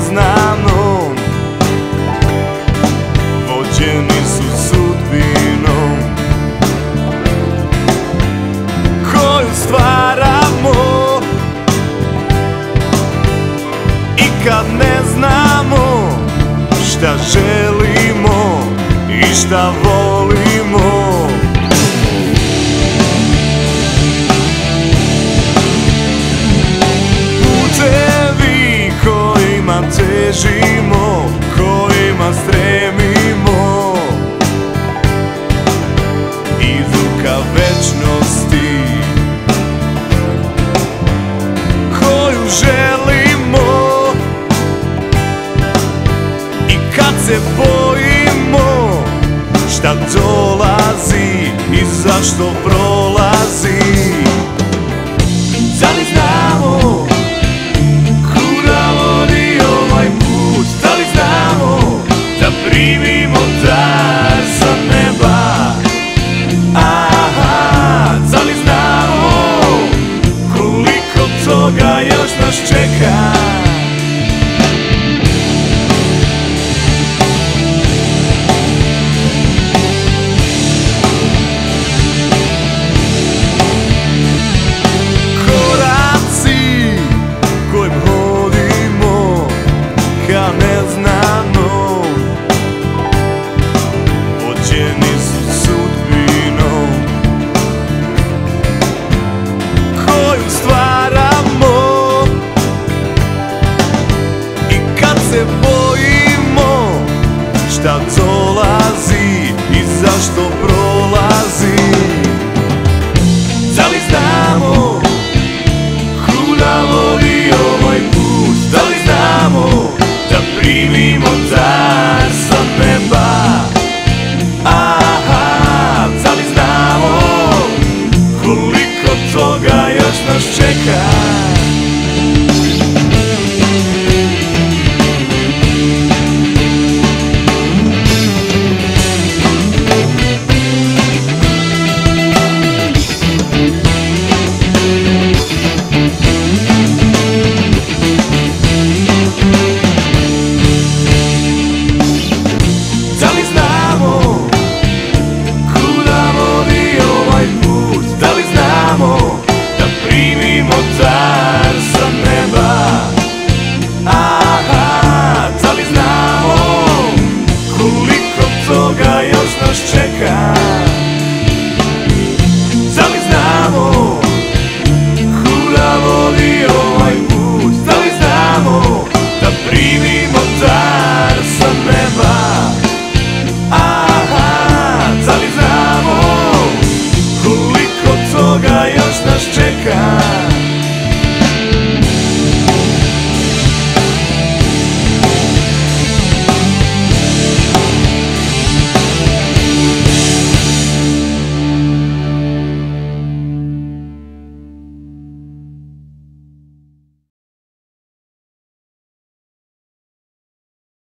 neznanom, vođeni su sudbinom koju stvaramo. I kad ne znamo šta želimo i šta volimo, putevi kojima težimo, kojima stremimo, idu ka večnosti koju želimo. I kad se bojimo šta dolazi i zašto prolazi, da li znamo kuda vodi ovaj put? Da li znamo da primimo dar sa neba? Aha, da li znamo koliko toga još nas čeka? Neznanom, vođeni su sudbinom koju stvaramo. I kad se bojimo šta dolazi i zašto prolazi, da li znamo kuda vodi ovaj put? Da li znamo da primimo dar sa neba? Aha, da li znamo koliko toga još nas čeka? Da primimo dar sa neba? Aha, da li znamo koliko toga još nas čeka? Da li znamo kuda vodi ovaj put? Da li znamo da primimo dar sa neba? Aha, da li znamo koliko toga još nas čeka?